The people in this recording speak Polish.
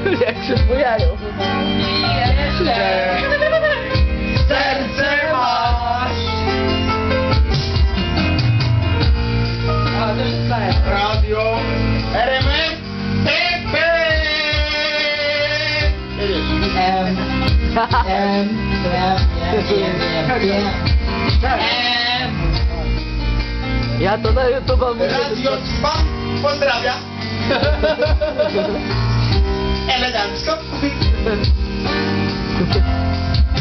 Jak się zbujają. Jeszcze serce masz. A, to już znaję. Radio RMF TP. M. Ja to na YouTube'a mówię. Radio Trwa pozdrawia. Elegancko.